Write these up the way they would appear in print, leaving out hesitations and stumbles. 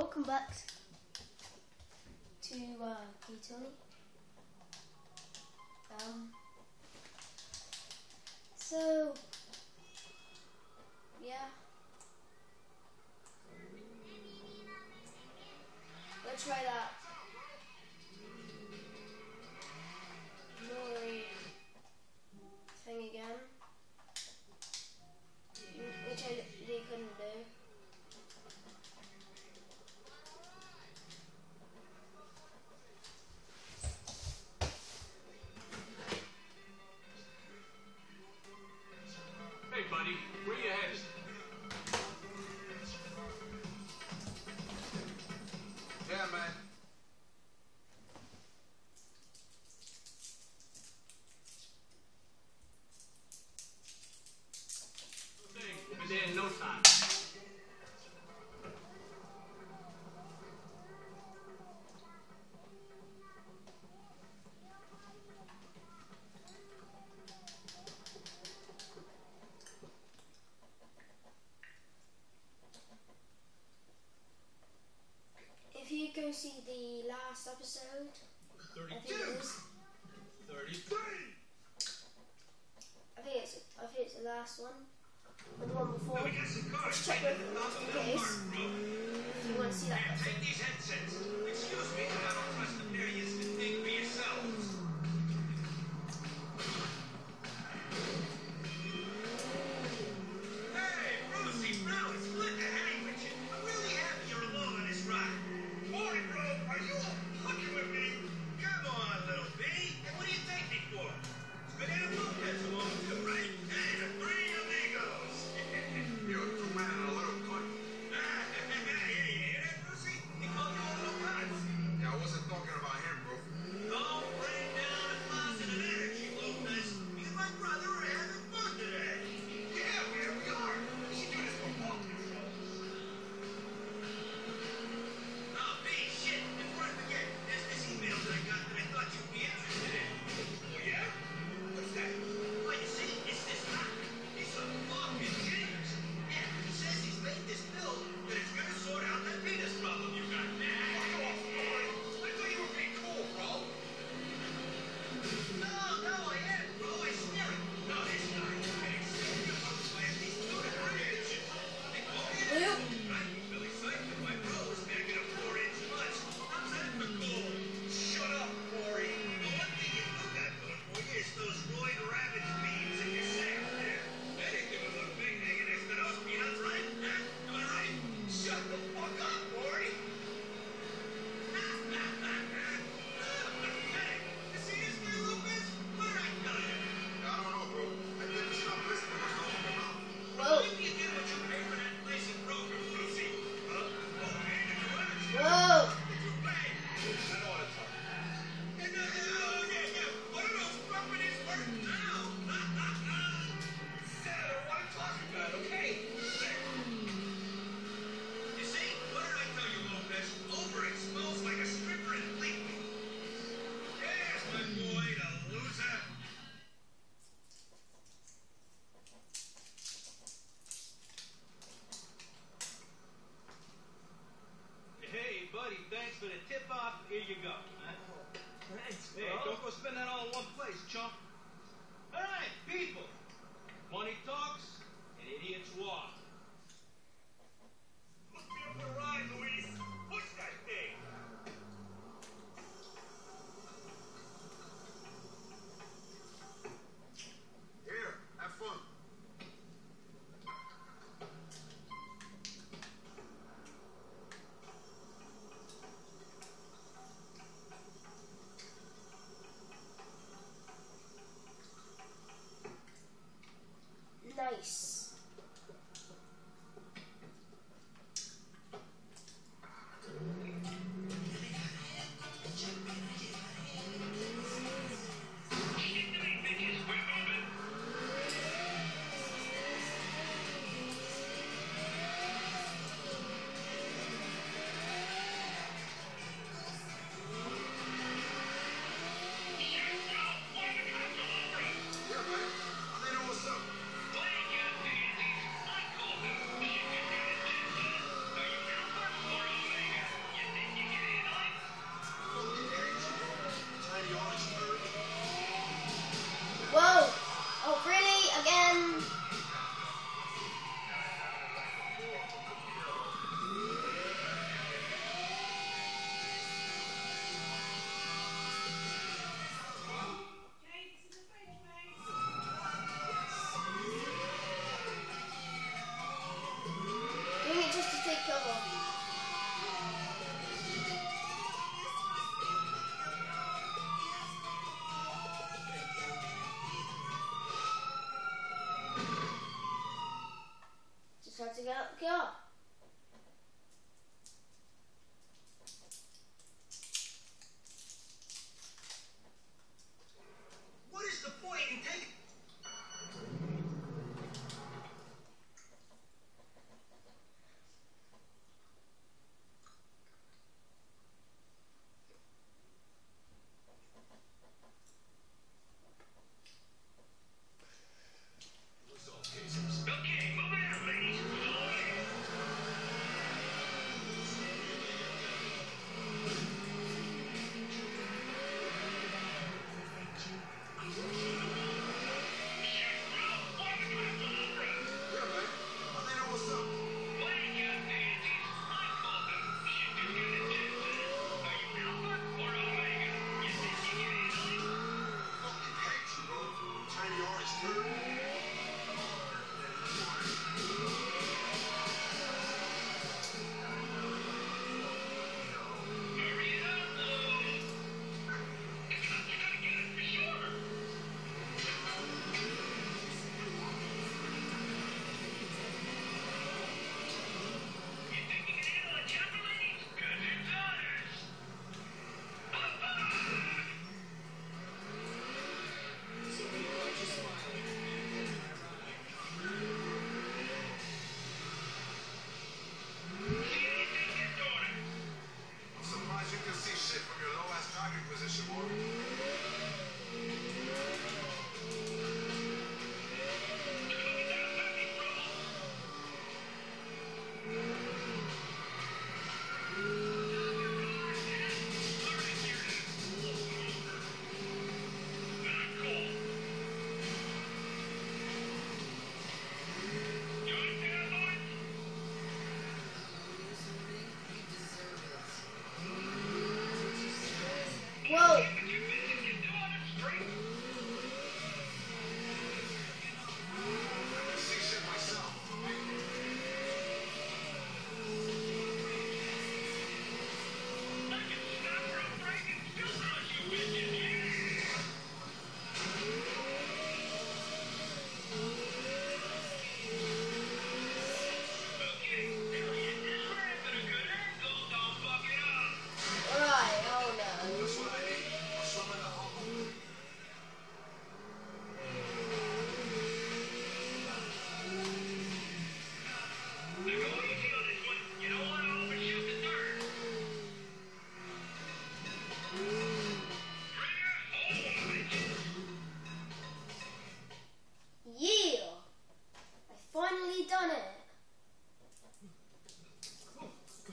welcome back to Hey Tony. So yeah, let's try that Mori thing again, which I really couldn't do. Hey buddy, where you headed? Yeah, man. We'll be there in no time. If you go see the last episode, I think it is. 33. I think it's the last one, or the one before. Now we got some cars. Just check with them just in case. If you want to see that Take episode. these headsets. Excuse me, but I don't trust the millions to think for yourselves. Hey, Brucey, bro, it's good to hang with you. I'm really happy you're along on this ride. Morning, bro. Are you all fucking with me? Come on, little B. Hey, what do you take me for? It's good to have Lopez along too, right? Hey, the three amigos. You're two men and a little cunt. Hey, you hear that, Brucey? He called you a little cunt. Yeah, I wasn't talking about him, bro. Don't bring down the positive energy, Lopez. Me and my brother are having fun today. Yeah, man, we are. We should do this for fun. Oh, B, shit. Before I forget, there's this email that I got that I thought you'd be interested in. Oh, yeah? What's that? Well, you see, it's this hacker. He's a fucking genius. Yeah, he says he's made this bill that it's gonna sort out that Venus problem you got. Fuck off, boy. I thought you were being cool, bro. No, I am, bro. I swear it. No, this guy. Hey, see, you must plant these two to 3 inches. They call me an Well, I'd be really psyched if my bro was bagging a 4-inch punch. How's that for cool? Shut up, Corey. The one thing you do got going for you is those Roy Ravage beams in your sack there. Anything would look big hanging next to those peanuts, right? Huh? Am I right? Shut the fuck up, Corey. Pathetic. You see this guy, Lopez? What did I tell you? I don't know, bro. I think we stop listening to what's going on. whoa, Maybe you did what you paid for that place in Kroger, Brucey. Huh? Oh, man, did you ever? whoa. Did you pay? I know what it's talking Yeah. What are those companies worth now? Senator, what I'm talking about, okay? Shit. You see? What did I tell you, Lopez? Overexposed like a stripper in Lakewood. Yes, my boy, the loser. Hey, buddy, thanks for the tip-off. Here you go. Thanks, Hey, don't go spend that all in one place, chump. All right, people. Money talks and idiots walk. Hook me up for a ride, Luis. Push that thing. Here, have fun. Nice.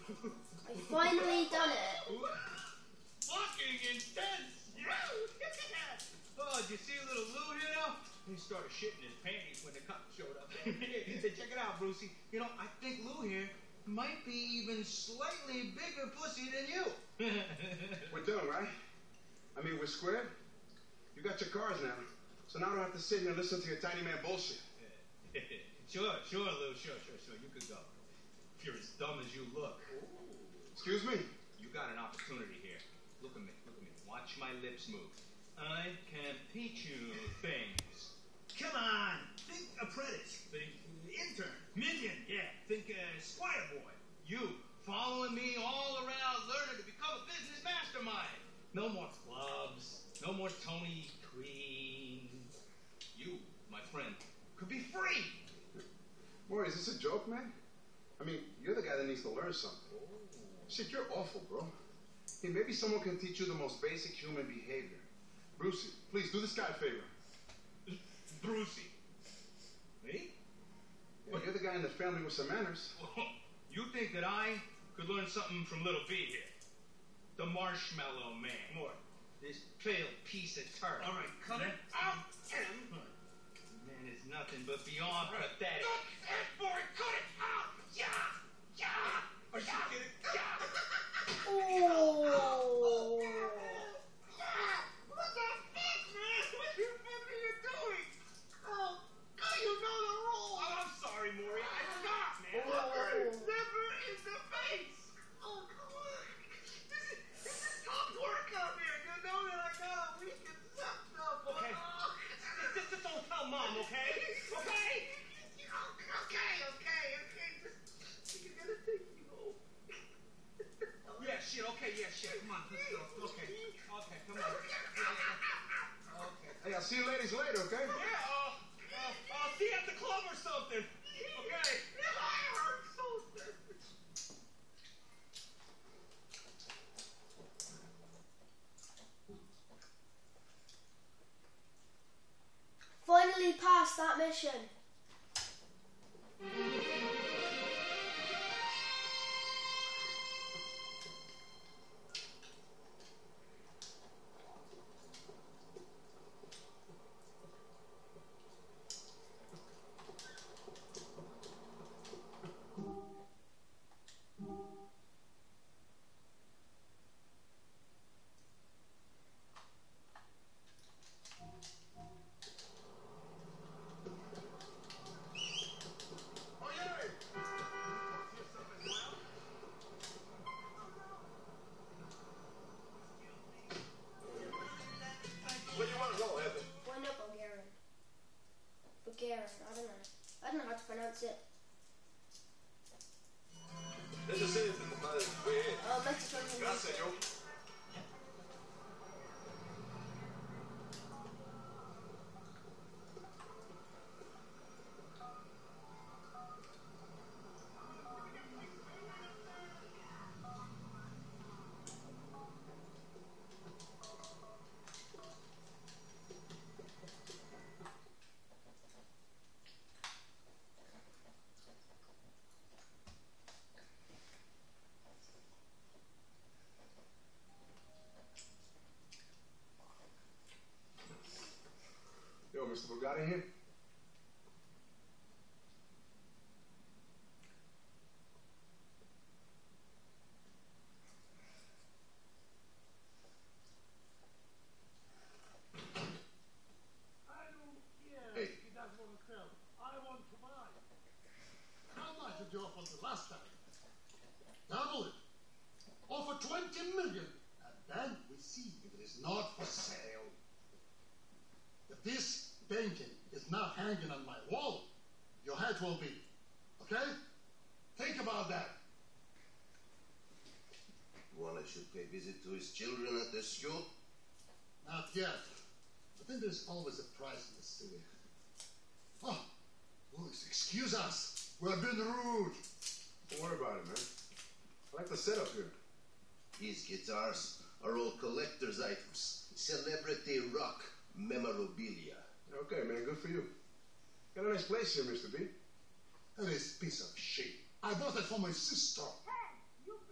I finally done it. Fucking intense! Oh, did you see little Lou here now? He started shitting his panties when the cops showed up. Hey, check it out, Brucey. You know, I think Lou here might be even slightly bigger pussy than you. We're done, right? I mean, we're squared. You got your cars now. So now I don't have to sit here and listen to your tiny man bullshit. Sure, Lou. Sure. You could go. If you're as dumb as you look. Excuse me? You got an opportunity here. Look at me. Watch my lips move. I can teach you things. Come on. Think apprentice. Think intern. Minion. Yeah. Think squire boy. You following me all around learning to become a business mastermind. No more clubs. No more Tony Queen. You, my friend, could be free. Maury, is this a joke, man? I mean, you're the guy that needs to learn something. Shit, you're awful, bro. Hey, maybe someone can teach you the most basic human behavior. Brucey, please do this guy a favor. Brucey. Me? Well, you're the guy in the family with some manners. You think that I could learn something from Little B here? The Marshmallow Man. More. This pale piece of turd. All right, cut it out, Tim. Man is nothing but beyond pathetic. Boy, cut it out! Yeah! Are you kidding? Oh. What the fuck, man? What the fuck are you doing? Oh, you know the rules. Oh, I'm sorry, Maury. I forgot, man. Never in the face. Oh, come on. This is tough work out here. You know that I got a week and sucked up. Okay. Just don't tell Mom, okay? Okay? Okay. Just, you gotta take me home. Yeah, shit. Come on, let's go. Okay, come on. Okay. Hey, I'll see you ladies later, okay? Yeah, I'll see you at the club or something. Okay. Finally passed that mission. Bulgarian, I don't know how to pronounce it. Oh, Mexican. Yo, Mr. Bugatti here? I don't care if he doesn't want to sell. I want to buy. How much did you offer the last time? Double it. Offer 20 million. And then we see if it is not for sale. If this painting is not hanging on my wall, your head will be. Okay? Think about that. One should pay visit to his children at the school? Not yet. I think there's always a price in the city. Oh, Louis, excuse us. We're being rude. Don't worry about it, man. I like the setup here. His guitars are all collector's items. Celebrity rock memorabilia. Okay, man, good for you. Got a nice place here, Mr. B. That is a piece of shit. I bought it for my sister. Hey, you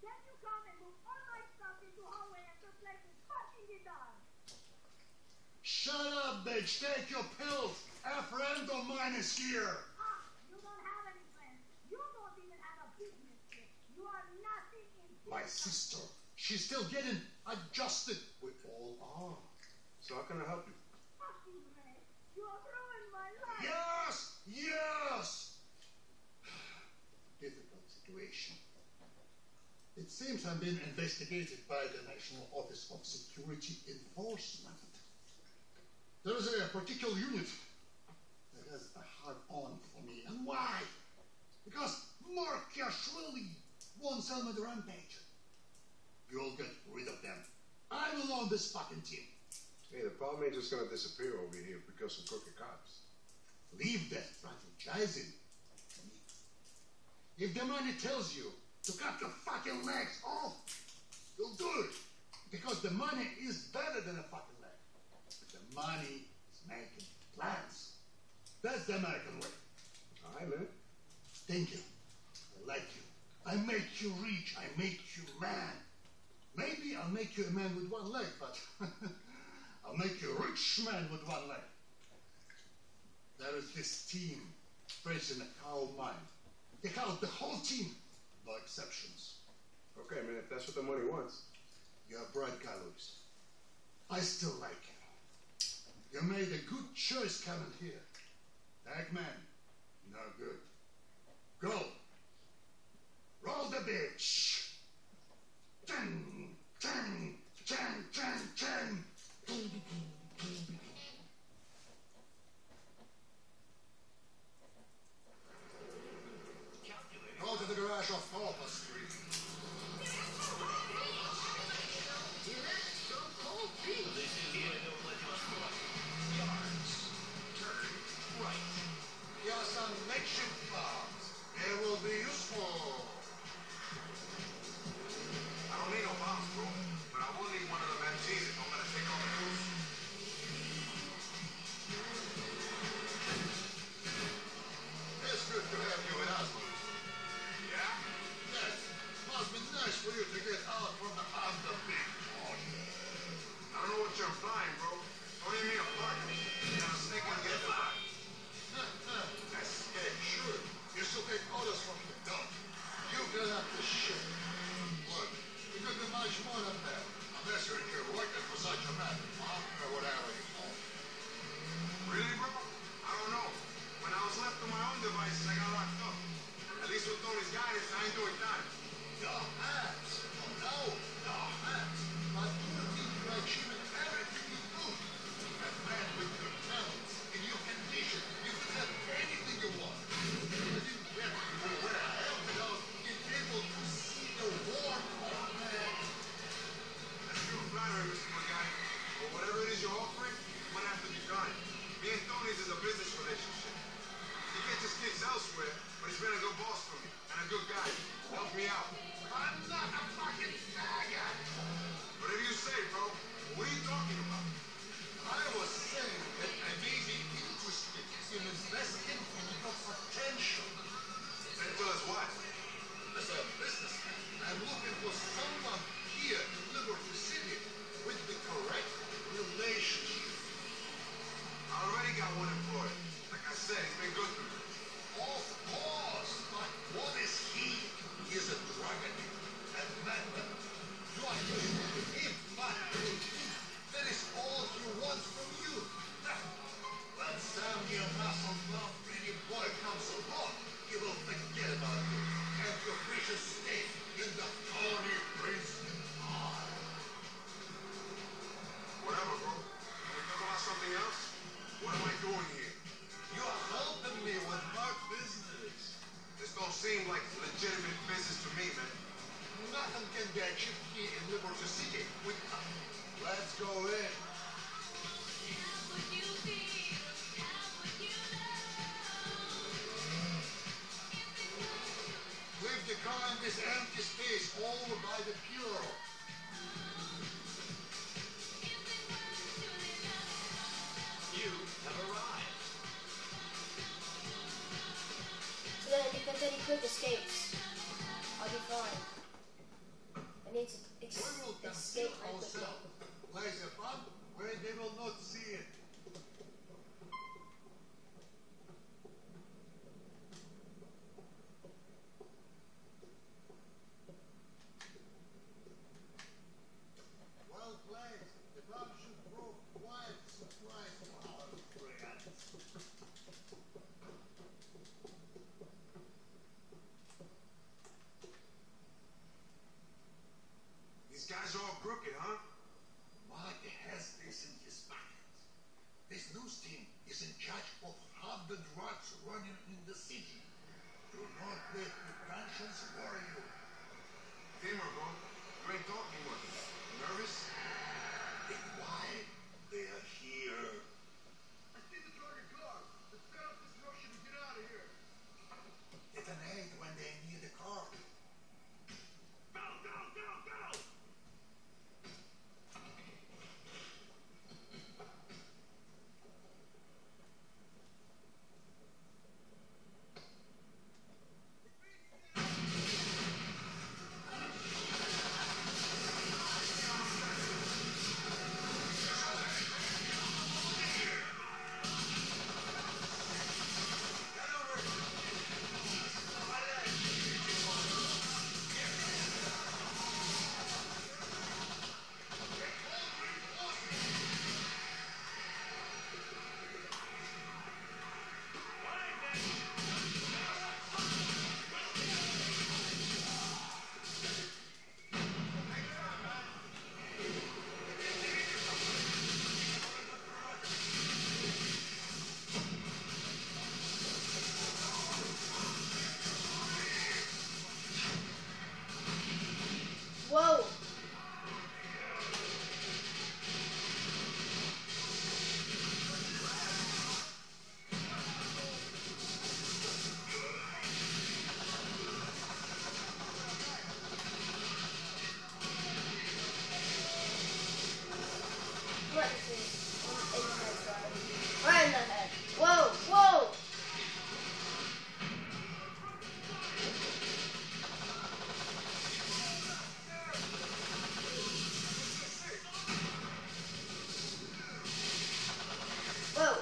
Can you come and move all my stuff into hallway and the place is fucking be done? Shut up, bitch. Take your pills. A friend of mine is here. Ah, you don't have any friends. You don't even have a business trip. You are nothing in My business. sister. She's still getting adjusted. We all are. So how can I help you? Fucking Ray, you have ruined my life. Yes! Yes! Difficult situation. It seems I'm being investigated by the National Office of Security Enforcement. There is a particular unit that has a hard-on for me. And why? Because Markiashvili wants on the rampage. You'll get rid of them. I will own this fucking team. Hey, the problem ain't just gonna disappear over here because of crooked cops. Leave that strategizing. If the money tells you to cut your fucking legs off, you'll do it. Because the money is better than a fucking leg. The money is making plans. That's the American way. All right, man. Thank you. I like you. I make you rich. I make you man. Maybe I'll make you a man with one leg, but I'll make you a rich man with one leg. There is this team facing a cow mine. They count the whole team, no exceptions. Okay, man, if that's what the money wants. You have bright colors. I still like you. You made a good choice coming here. Eggman, no good. Go. Roll the bitch. Ding, ding, ding, ding, ding. Go to the garage off Copper Street. Here are some makeshift farms. They will be useful. I don't need no bombs, bro. But I will need one of them MGs if I'm gonna take all the booze. It's good to have you with us. Yeah? Yes. Must be nice for you to get out from the underbig. I don't know what you're implying, bro. Don't even mean a partner. And I'm sneaking get the vibe. Escape, sure. You should take orders from the dump. You get up the ship. Look, you could be much more than that. Unless you're here working for such a man, or whatever you call it. Really, bro? I don't know. When I was left to my own devices, I got locked up. At least with Tony's guidance, I ain't doing time. Your hands. Oh, no, your hands. But you think you achieve everything you do. A man with your talents, in your condition, you can have anything you want. I didn't get to where I am without being able to see the warmth of man. That's true flattery, Mr. McGuy. But whatever it is you're offering, you're gonna have to decline. Me and Tony's is a business relationship. He gets his kids elsewhere, but he's been a good boss for me and a good guy. Help me out. I'm not a fucking faggot. Whatever you say, bro. What are you talking about? I was saying that I may be interested in investing in your potential. And tell us what? As a businessman, I'm looking for someone here in Liberty City with the correct relationship. I already got one employee. Like I said, he's been good to me. Of course, but what is he? He is a drug addict. And madman. You are useful to him, but to him, that is all he wants from you. When some new muscle-bound pretty boy comes along, he will forget about you and your precious stake in the Tony Princeton arm. Whatever, bro. Can we talk about something else? What am I doing here? You are helping me with my business. This don't seem like legitimate business to me, man. Nothing can be achieved here in Liberty City without. Let's go in. Leave the car in this empty space all by the bureau. You have arrived. So then if there's any quick escapes, I'll be fine. need to We will escape conceal quickly. ourselves. Place a bomb where they will not see it. Well played. The bomb should prove quite a surprise to our friends. These guys are all crooked, huh? Mike has this in his pocket. This news team is in charge of half the drugs running in the city. Do not let the conscience worry you. Gamer, bro. You ain't talking much. Nervous? Then why they are here? I see the target car. Let's set up this Russian and get out of here. Detonate when they need a car. Go, go, go, go! Whoa! What is this? In the head, sorry. Right in the head. Whoa! Whoa! Whoa!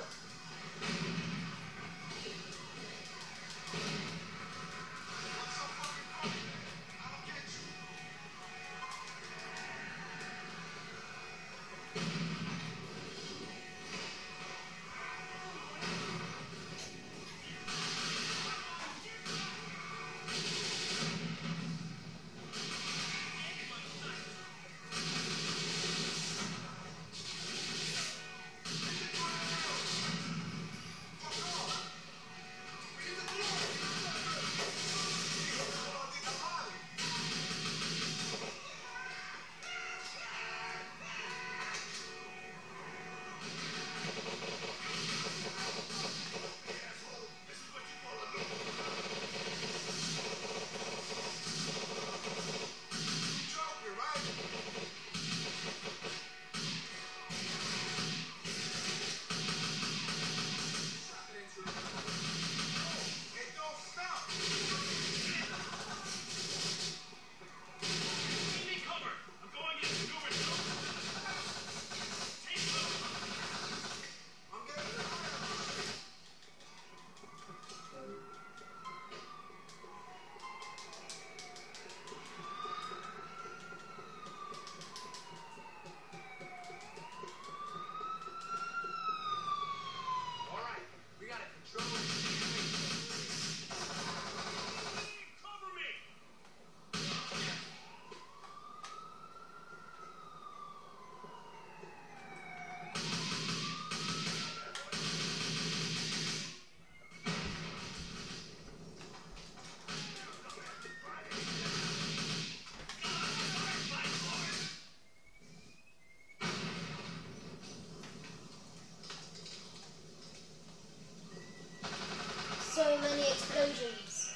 So many explosions.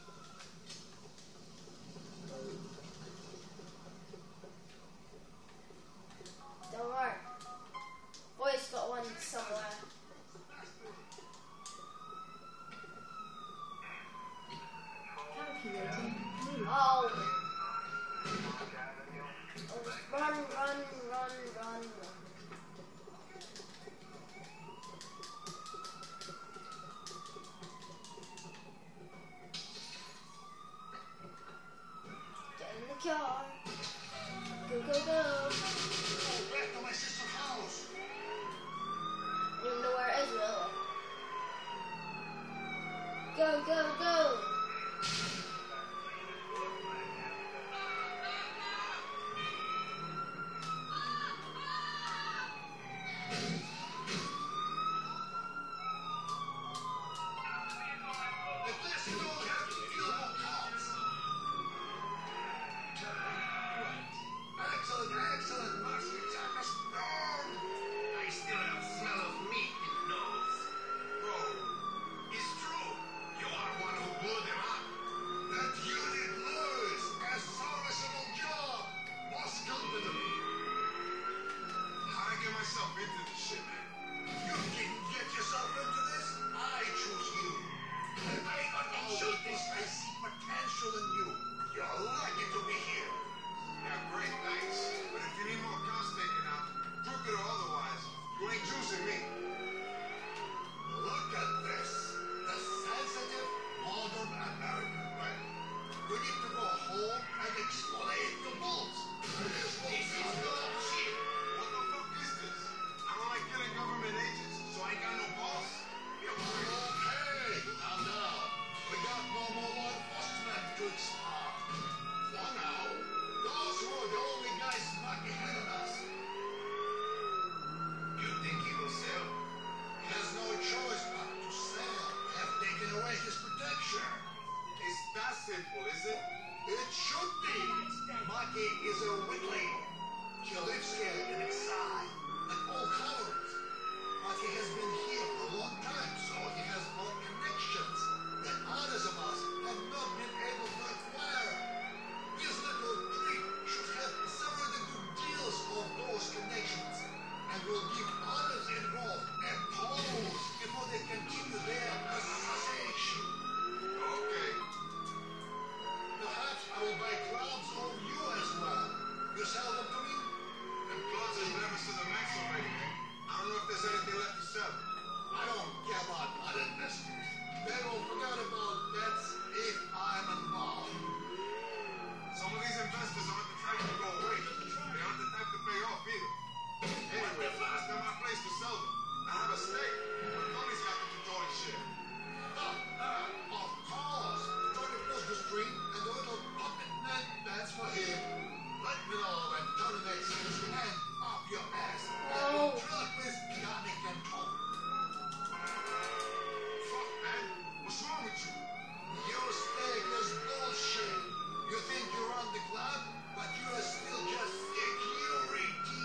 Don't worry. Boy's got one somewhere. Calculating move. Oh. Run, run, run, run, run. Get in the car. Go, go, go. Go back to my sister's house. You know where it is, really. Go, go, go. If this don't happen, you'll have cops. Excellent, excellent, Master Jackass. I still have smell of meat in the nose. Bro, it's true. You are one who blew them up. That unit lures a serviceable job. Boss competent. How'd I get myself into this shit, man? You didn't get yourself into this. I choose you. And I fucking this. I see potential in you. You're lucky to be here. Yeah, great, thanks. But if you need more cows taken out, crooked or otherwise, you ain't choosing me. Look at this. The sensitive, modern American, right? You need to go home and explain the rules. This is not shit. What the fuck is this? I don't like killing government agents, so I ain't got no boss. Okay, now, we got no more law enforcement to explore. For now, those were the only guys back ahead of us. You think he will sell? He has no choice but to sell. Have taken away his protection. It's that simple, is it? It should be. Maki is a weakling. He lives here in exile at all colors. Maki has been here for a long time, so he has more connections that others of us have not been able to acquire. This little trick should have severed the good deals of those connections and will give others involved a pause before they continue their association. Okay. Perhaps I will buy clubs of you as well. You sell them to me? Them clothes are levels to the max already, man. I don't know if there's anything left to sell. I don't care about other investors. They will forget about bets if I'm involved. Some of these investors aren't the type to go away. They aren't the type to pay off either. Anyway, it's not my place to sell them. I have a stake, but Tony's got the controlling share. Of course. Tony crossed the street and the little puppet man dance for him. Let me know when Tony makes his hand off your ass. No. Truck with Yannick and Tony. Fuck, man. What's wrong with you? Your stake is bullshit. You think you run the club, but you are still just security.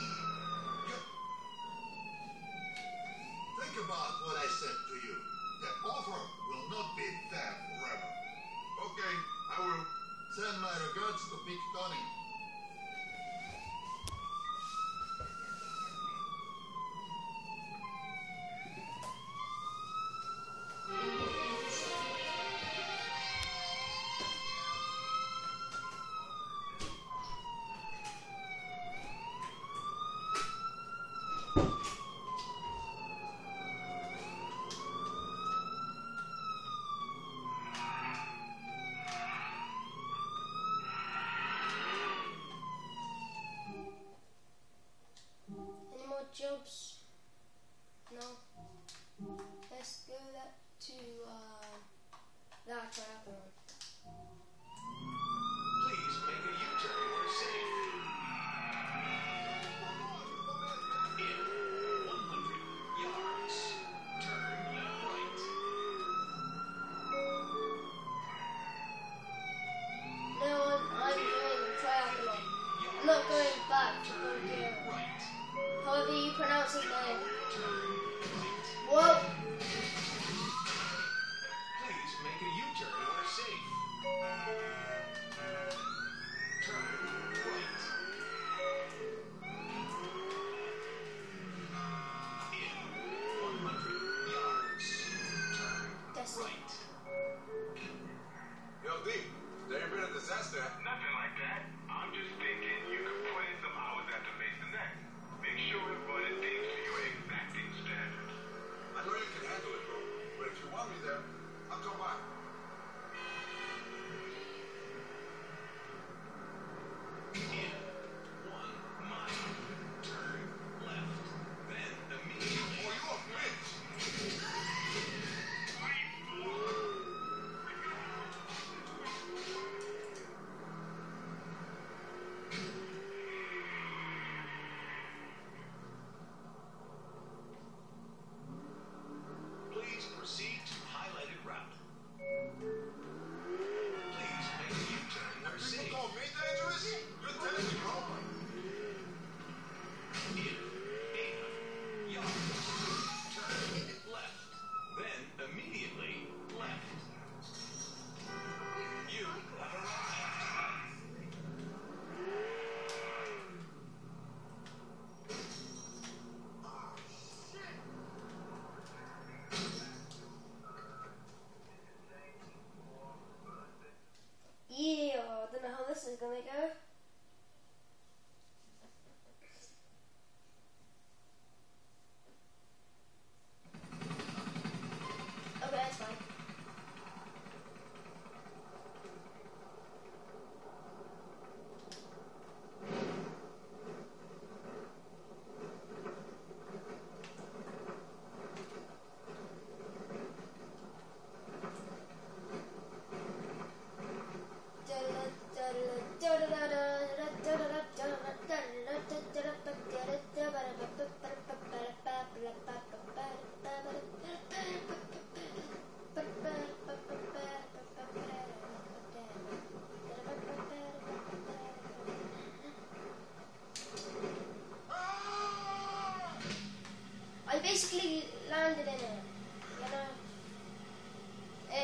Think about what I said to you. The offer will not be there forever. Okay, I will. Send my regards to Big Tony. Any more jobs? No. Let's go that to that triathlon. Please make a U-turn where safe. In 100 yards, turn right. No, I'm doing triathlon. I'm not going back to Bulgaria. Right. However you pronounce his name. Turn right. Whoa! Please make a U-turn where safe.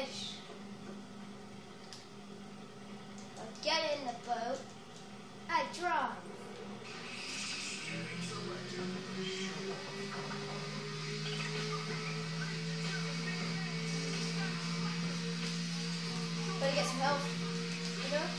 fish. I get in the boat. I drive. Better get some help, you know?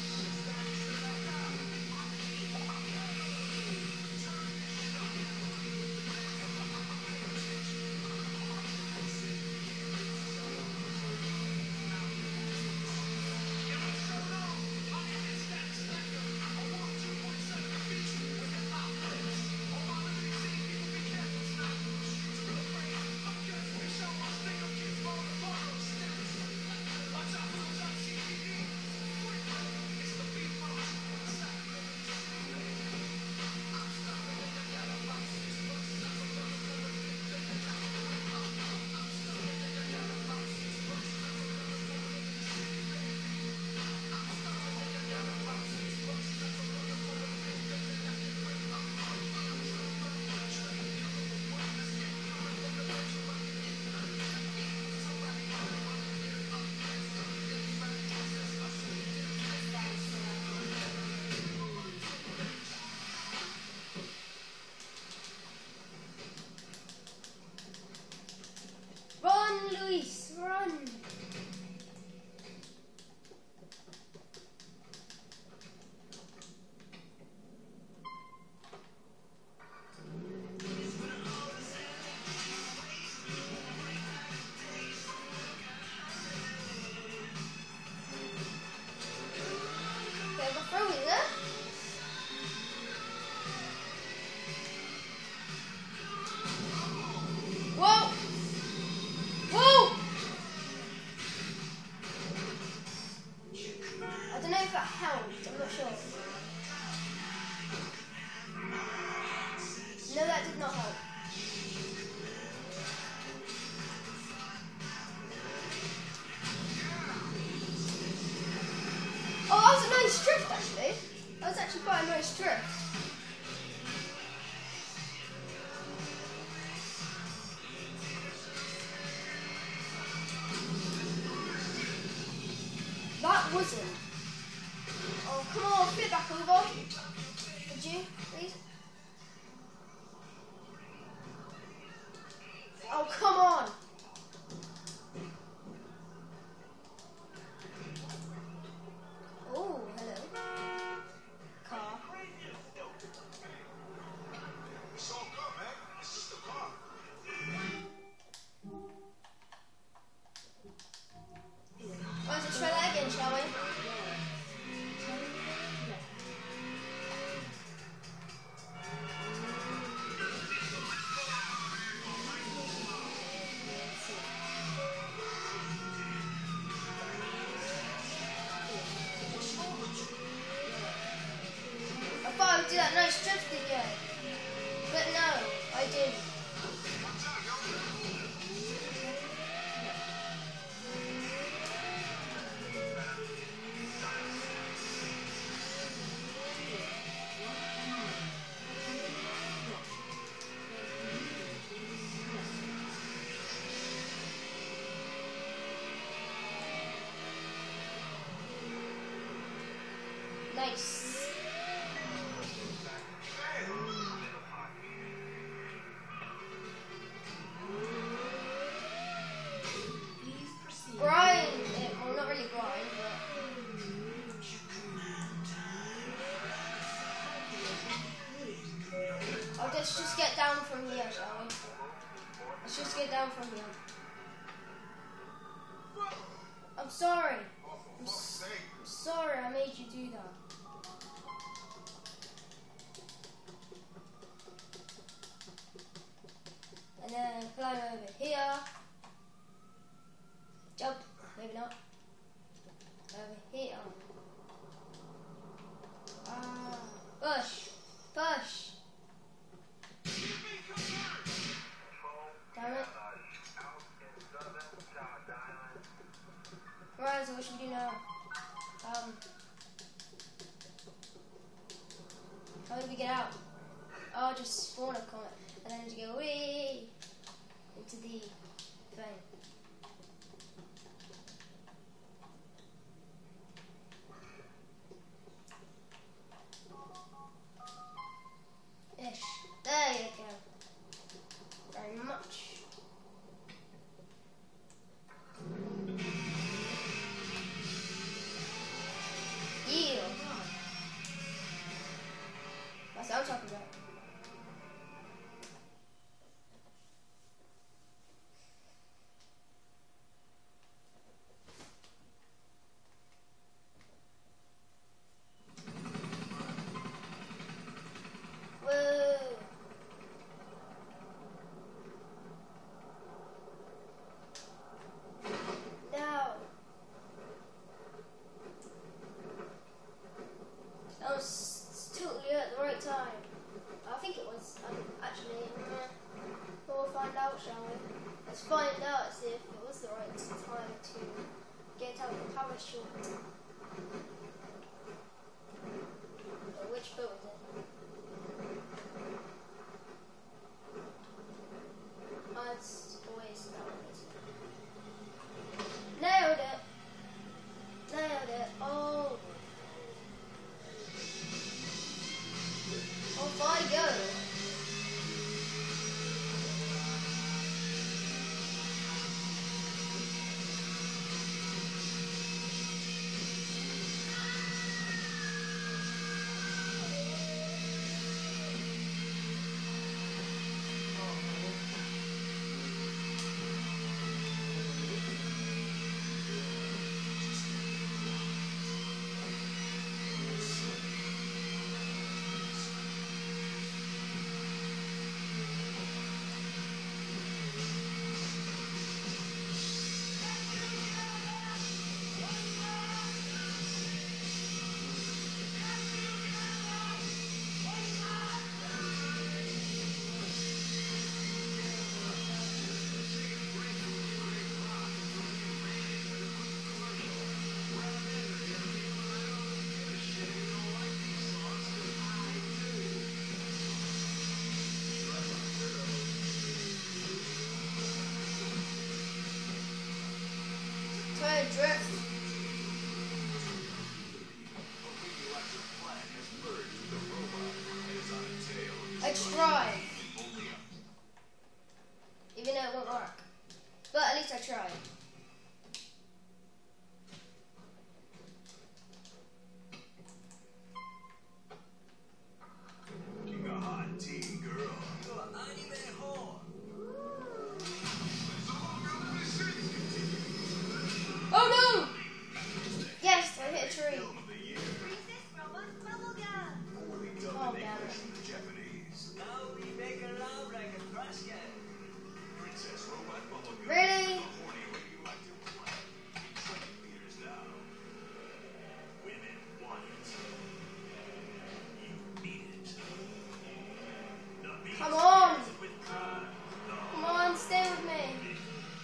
Run, Luis, run! Okay, go through it, huh? Whoa! Whoa! I don't know if that helped, I'm not sure. No, that did not help. Oh, that was a nice drift actually. That was actually quite a nice drift. That wasn't. Oh, come on, flip back over. Could you, please? Oh, come on. Oh, hello. Car. It's all good, man. It's just a car. Let's try that again, shall we? I thought I would do that nice drift again. But no, I didn't. Nice. Grind it. Well, not really grind, but. Oh, let's just get down from here, shall we? Let's just get down from here. I'm sorry. I'm sorry I made you do that. And then climb over here. Jump. Maybe not. Over here. Push. Push. Damn it. Right, so what should we do now? How do we get out? Oh, just spawn a comet. And then just go wee into the thing. question. Which boat is it? Oh, it's always that one, isn't it? Nailed it! Nailed it. Oh. Off I go. Try to drift. I tried. Even though it won't work. But at least I tried. You a hot teen girl. You're an anime whore. Oh no! Yes, I hit a tree. Film of the year. Princess Robot Bubblegum. Only Oh, dubbed in damn English it. from the Japanese. Now we make a love like a trash can. Princess Robot Bubblegum. Really? The horny way you like to play. In 20 theaters now. Women want it. You need it. The beast Come on! is with pride. Come on, stay with me.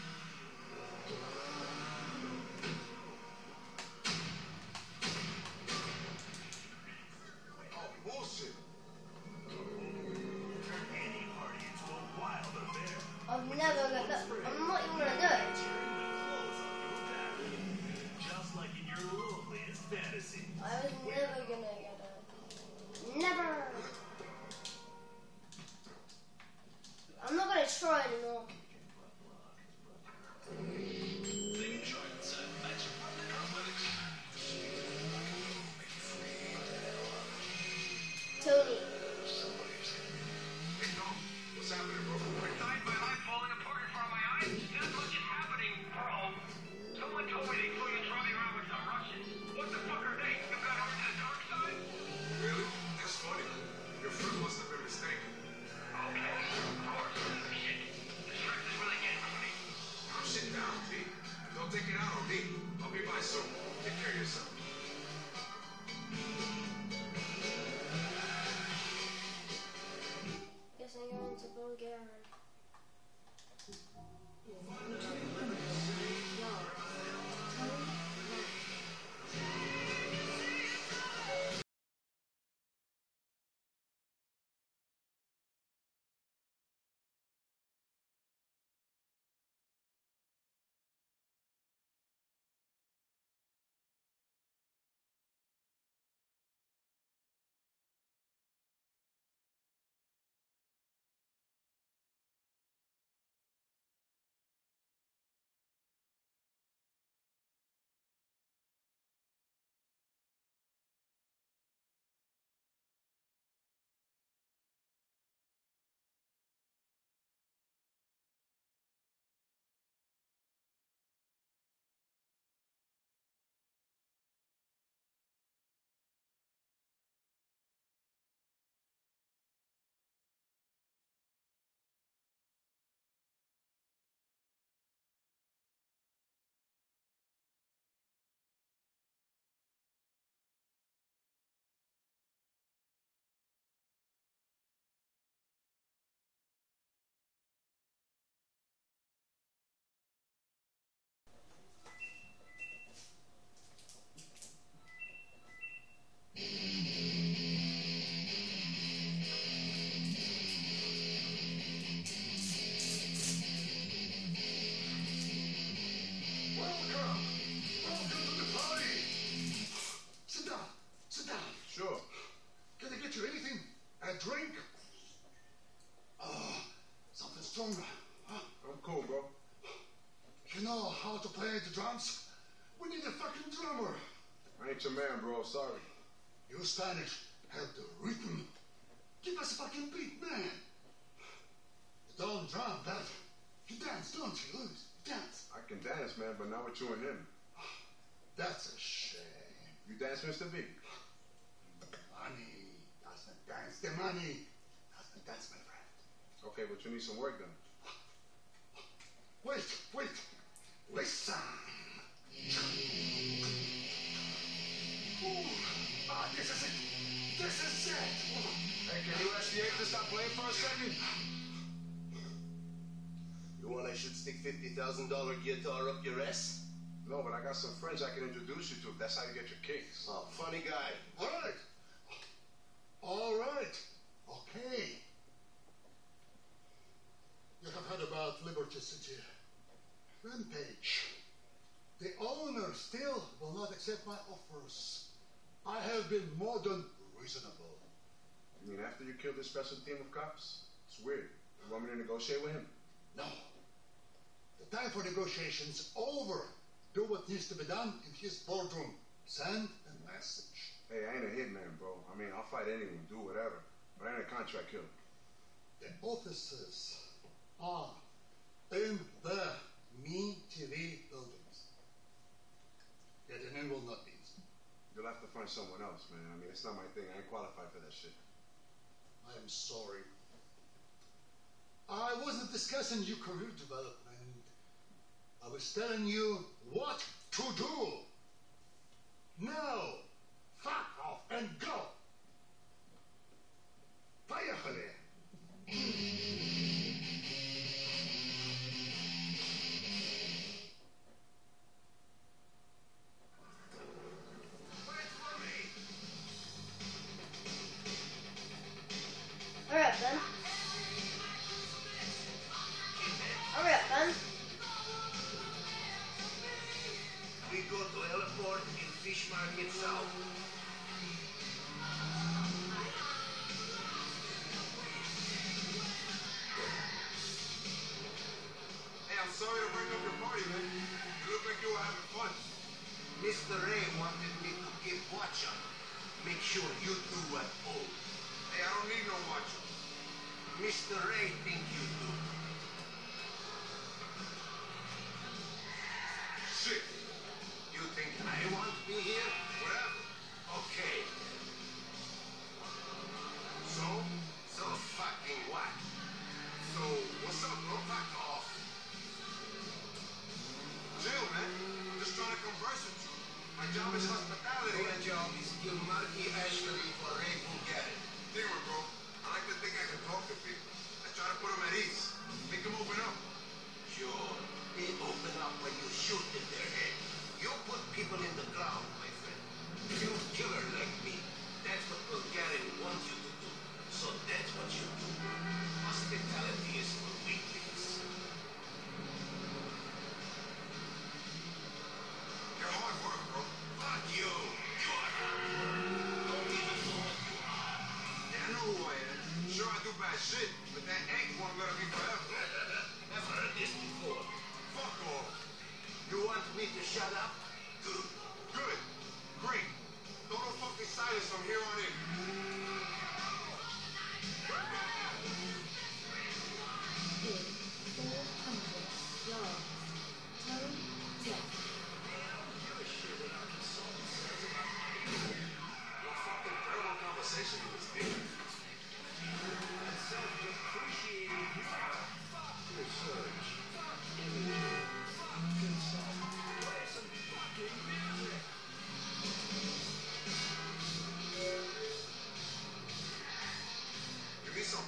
Oh, bullshit. Turn any party into a wild affair. I'm never gonna. I'm not even gonna do it. Turn the clothes on your back. Just like in your loneliest fantasy. I was never gonna get it. Never. I'm not gonna try anymore. Tony. Hey, Tom, what's happening, bro? I died my life falling apart in front of my eyes. That's what is happening, bro. Someone told me they saw you driving around with some Russians. What the fuck are they? You got over to the dark side? Really? That's funny. Your friend must have been mistaken. Okay, of course. Shit. The stress is really getting to me. I'm sitting down, P. Don't take it out on me. I'll be by soon. Take care of yourself. Guess I'm going to Bulgaria. drums? We need a fucking drummer. I ain't your man, bro. Sorry. You Spanish have the rhythm. Give us a fucking beat, man. You don't drum, that. You dance, don't you, Luis? Dance. I can dance, man, but not with you and him. That's a shame. You dance, Mr. V? Money doesn't dance. The money doesn't dance, my friend. Okay, but you need some work done. Wait. Listen. Ooh, this is it. This is it. Hey, can you ask the ape to stop playing for a second? You want I should stick $50,000 guitar up your ass? No, but I got some friends I can introduce you to. That's how you get your kicks. Oh, funny guy. All right. Okay. You have heard about Liberty City. Rampage. The owner still will not accept my offers. I have been more than reasonable. You mean after you killed this special team of cops? It's weird. You want me to negotiate with him? No. The time for negotiations over. Do what needs to be done in his boardroom. Send a message. Hey, I ain't a hitman, bro. I mean, I'll fight anyone, do whatever. But I ain't a contract killer. The offices are in the MeTV buildings. Getting in will not be easy. You'll have to find someone else, man. I mean, it's not my thing. I ain't qualified for that shit. I'm sorry. I wasn't discussing your career development. I was telling you what to do. Now, fuck off and go. Поехали. Hurry up, Ben. Hurry up, Ben. We go to Heliport in Fish Market South. Hey, I'm sorry to break up your party, man. You look like you were having fun. Mr. Ray wanted me to keep watch on. Make sure you do what old. Hey, I don't need no watch. Mr. Ray think you do. Shit. You think I want to be here? Whatever. Okay. So? So fucking what? So, what's up, bro? Back off. Chill, man. I'm just trying to converse with you. My job is hospitality. Your job is kill Marky Ashley for Ray Bulgari. Damn, bro. I like to think I can talk to people. I try to put them at ease. Make them open up. Sure. They open up when you shoot in their head. You put people in the ground, my friend. You killer like me. That's what Bulgarian wants you to do. So that's what you do. Hospitality is for weaklings. You're hard work, bro. Fuck you. You are hard work. Don't even know what you are. Yeah, I know who I am. Sure, I do bad shit, but that ain't one gonna be forever. Never heard this before. Fuck off. You want me to shut up? Good. Good. Great. Total fucking silence from here on in. What fucking terrible conversation was this? Self-depreciating. Fuck research. Fuck everything. Fuck yourself. Play some fucking music. Give me some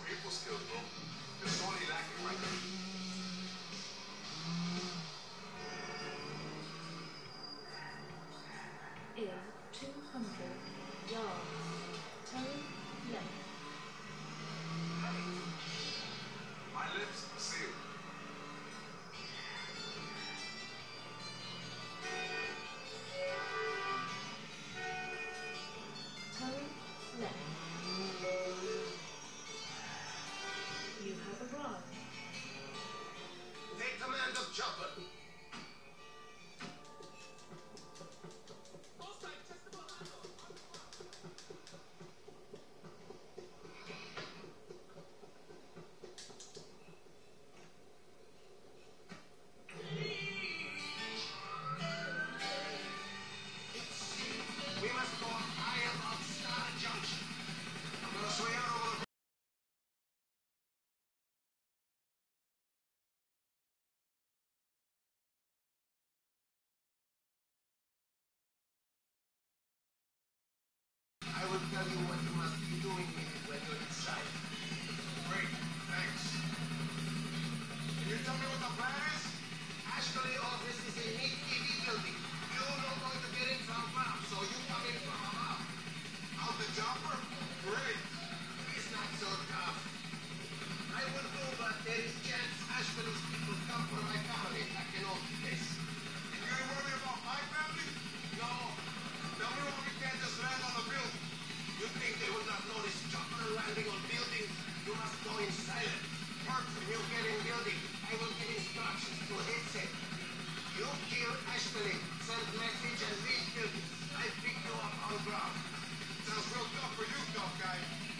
tell you what you must be doing when you're inside. Great, thanks. Can you tell me what the plan is? Ashbury office is a neat TV building. You're not going to get in from above, so you come in from above. Out the jumper? Great. It's not so tough. I will do, but there is chance Ashbury's people come for my family back in old place. And you ain't worried about my family? No, Tell me why we can't just land on the building. you think they will not notice chopper landing on buildings? You must go in silent. First, when you get in building, I will give instructions to headset. You kill Ashbury, send message and leave building. I pick you up on ground. Sounds real tough for you, tough guy.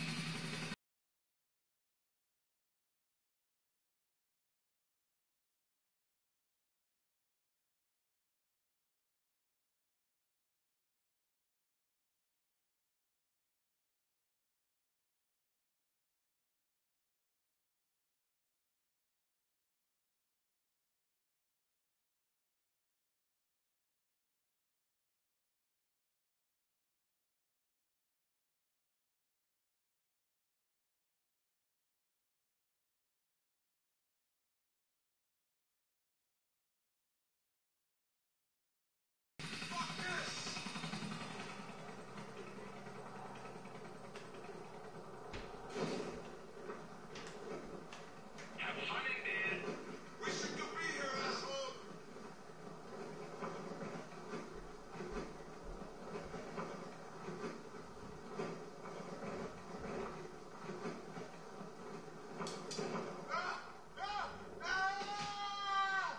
Fuck this! Have fun in there. Wishing to be here, asshole! Ah! Ah! Ah!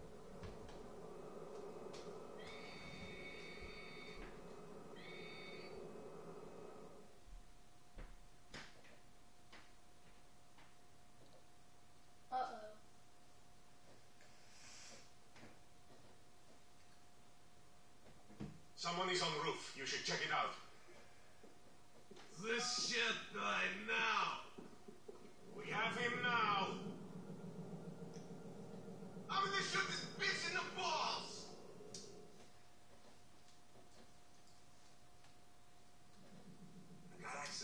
Uh-oh. Someone is on the roof. You should check it out. This shit guy now. We have him now. I'm gonna shoot this bitch in the balls. I got access.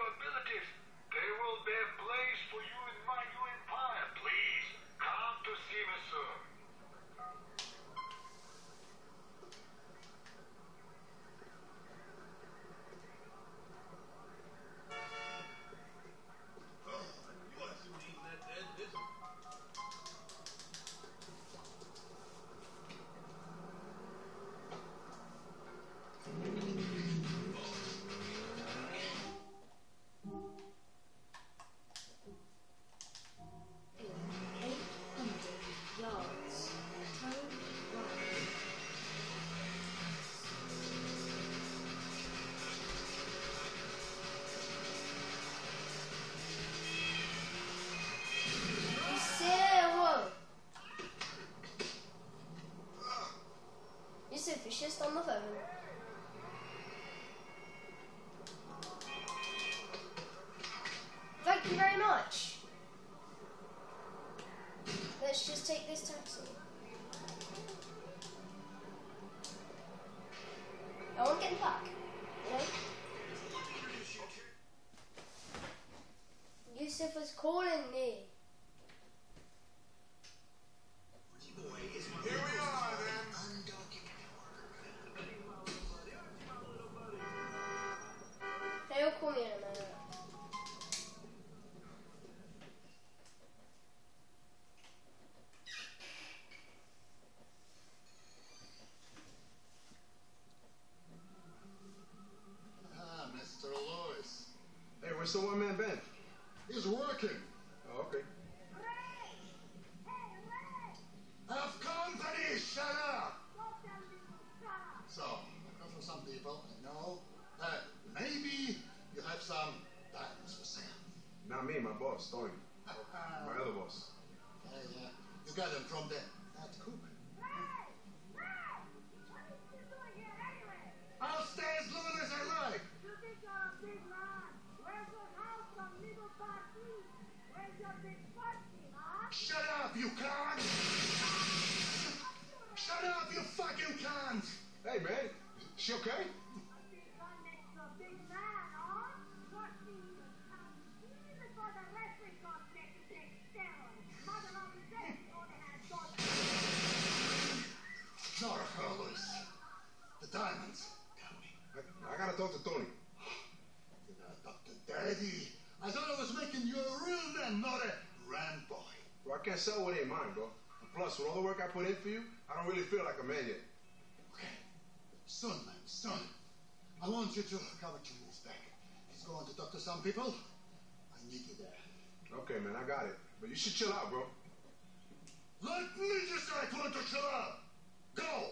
abilities. There will be a place for you in my new empire. Please, come to see me soon. You assume he's not dead, is he? Yards. Turn right. Yusuf is just on the phone. Thank you very much. Let's just take this taxi. I want to get in the back, you know? Yusuf was calling me. Here we are, then. They'll call me in a minute. Ah, Mr. Lewis. Hey, where's the one-man band? He's working. Oh, okay. Ray! Hey, Ray! Have company, shut up! Don't tell me to stop! So, I come from some people, I know that maybe you have some diamonds for sale. Not me, my boss, Tony. My other boss. Yeah. You got them from the that cook. Ray! Ray! What are you doing here anyway? I'll stay as long as I like. You think you're a big man? Where's your house from Little Party? Where's your big party, huh? Shut up, you cunt! Shut up, you fucking cunt! Hey, man. She okay? A big gun makes you a big man, huh? Trust me, you come. Even before the wrestling got make you take steroids. Mother always said you only had daughters. Nora Carlos. The diamonds. Tell me. I gotta talk to Tony. You gotta talk to Daddy. I thought I was making you a real man, not a grand boy. Bro, I can't sell what ain't mine, bro. And plus, with all the work I put in for you, I don't really feel like a man yet. Okay. Son, man, son. I want you to cover Julie's back. He's going to talk to some people. I need you there. Okay, man, I got it. But you should chill out, bro. Let me decide when to chill out. Go!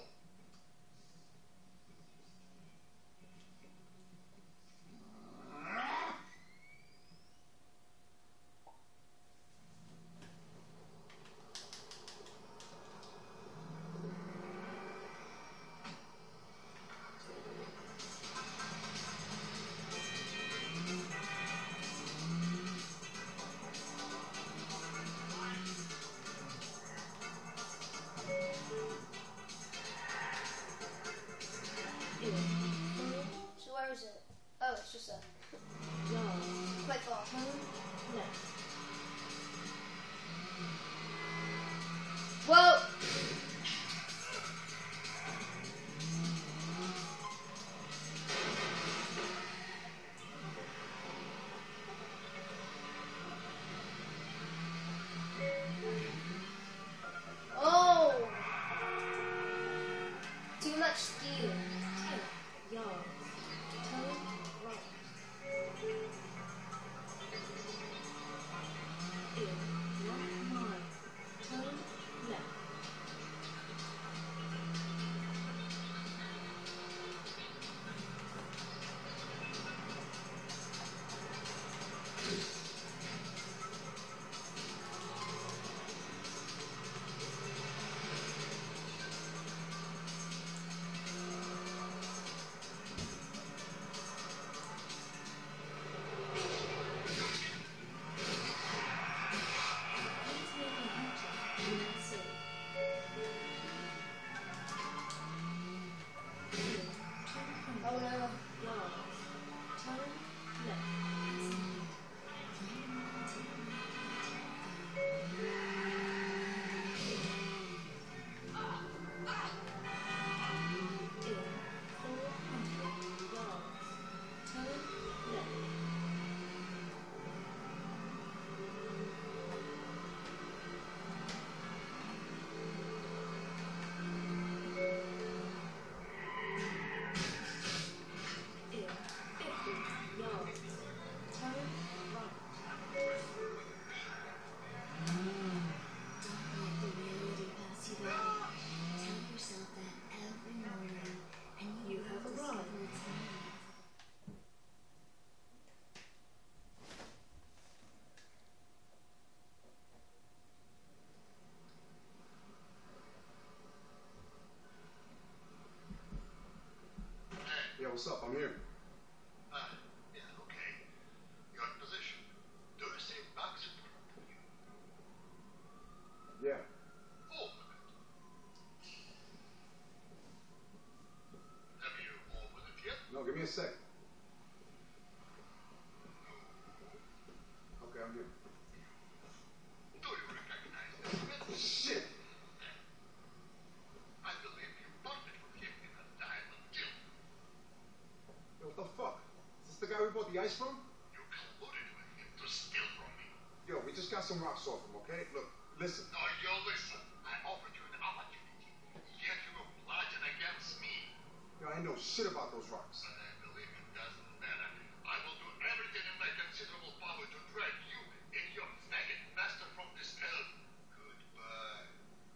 Put it with him to steal from me. Yo, we just got some rocks off him, okay? Look, listen. No, you listen. I offered you an opportunity. Yet you were plotting against me. Yo, I know shit about those rocks. But I believe it doesn't matter. I will do everything in my considerable power to drag you and your faggot master from this town. Goodbye.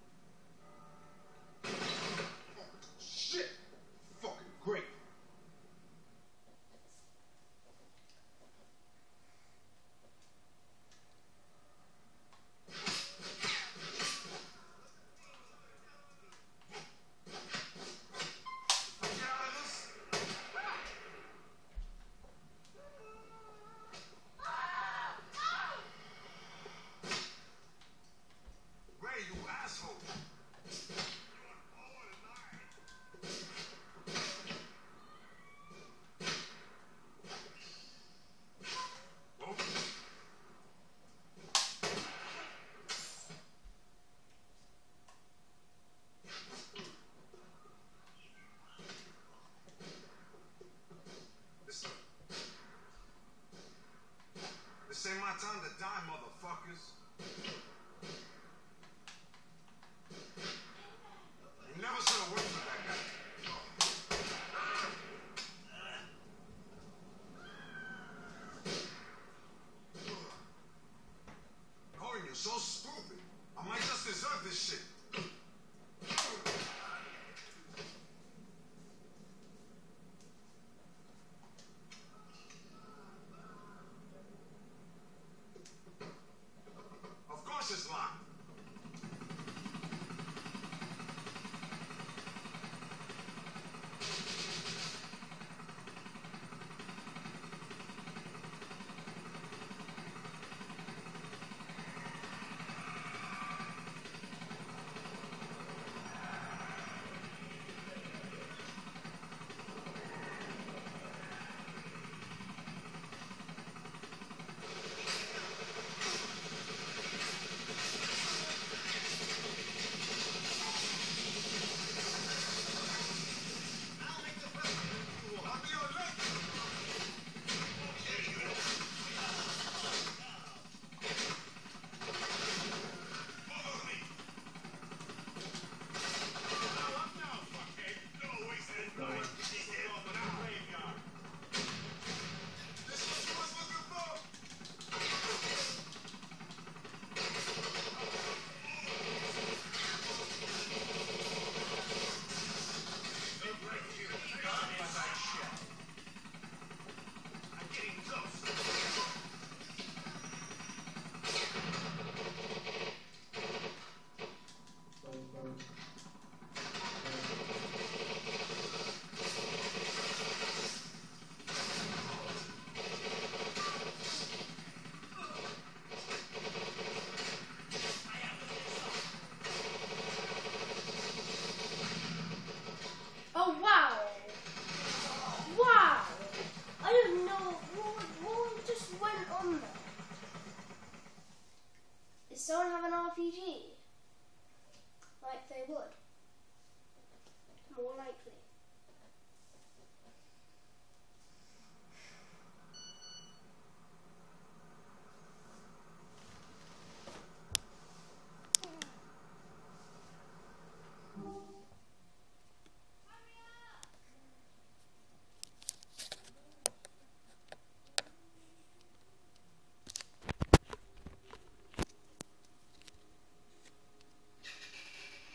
Shit! Fucking great. Ray, you asshole! This ain't my time to die, motherfuckers. You never should have worked for that guy. Corey, you're so stupid. I might just deserve this shit. Of course it's locked. Oh wow! Wow! I don't know what just went on there. Does someone have an RPG? Like they would.